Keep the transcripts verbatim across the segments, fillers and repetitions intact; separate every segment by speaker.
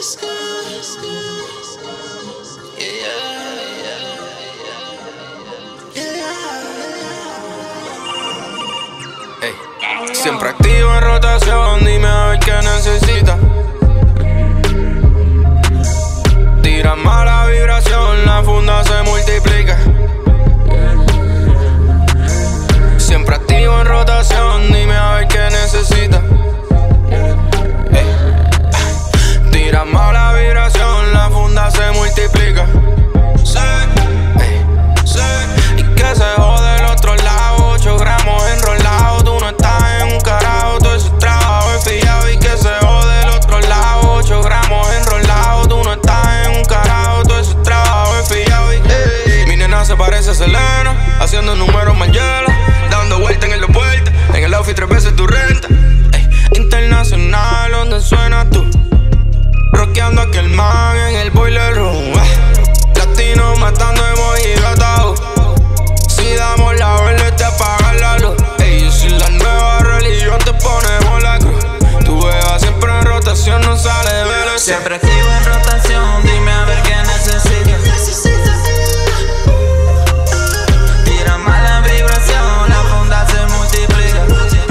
Speaker 1: Ey. Siempre activo en rotación, dime a ver qué necesitas. Tira mala vibración, la funda se multiplica. Siempre activo en rotación, dime a ver qué necesitas. Ey. Tira mala vibración, la funda se multiplica. Sí, ey, sí. Y que se jode el otro lado, ocho gramos enrolado. Tú no estás en un carajo, todo ese trabajo es fiado. Y que se jode el otro lado, ocho gramos enrolado. Tú no estás en un carajo, todo ese trabajo es fiado. Y ey, mi nena se parece a Selena, haciendo números mal hielo, dando vuelta en el de vuelta, en el outfit tres veces tu renta. Ey, internacional, donde suena tú, rockeando aquel man en el boiler room. eh. Latino matando emoji gatao. Si damos la verde te apagan la luz. Ey, yo soy la nueva religión, te ponemos la cruz. Tu beba siempre en rotación, no sale de ver.
Speaker 2: Siempre activo en rotación, dime a ver qué necesitas. Tira mala vibración, la funda se multiplica.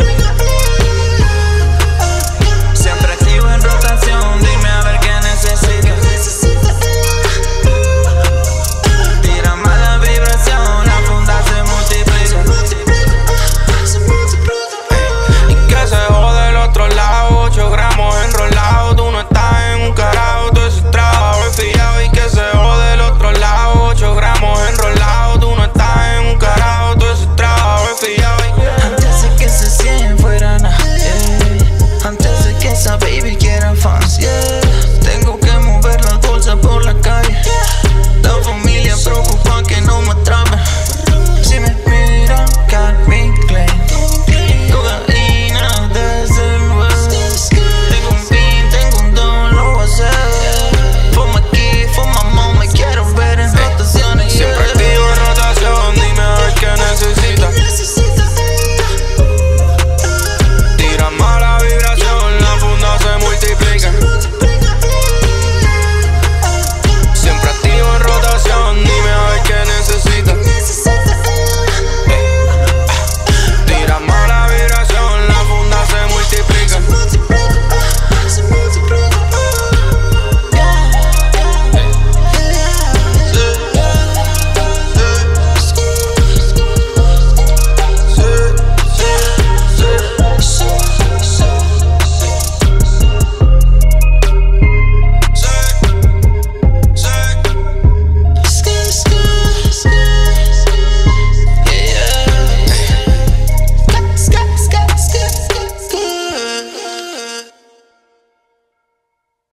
Speaker 2: Siempre activo en rotación, dime a ver qué necesitas. Tira mala vibración, la funda se multiplica.
Speaker 1: Y que se jode el otro lado, ocho gramos enrolado. Tú no estás en un carajo, todo ese trabajo es fiado. Y que se jode el otro lado, ocho gramos enrolado. Tú no estás en un carajo, todo ese trabajo es fiado.
Speaker 2: Antes de que se cien fuera nada, yeah. Antes de que esa baby quiera fans, yeah. Tengo que mover las bolsas por la calle. Love for me.